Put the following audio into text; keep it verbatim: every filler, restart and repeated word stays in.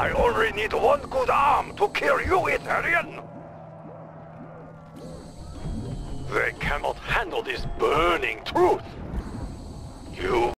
I only need one good arm to kill you, Etherian! They cannot handle this burning truth! You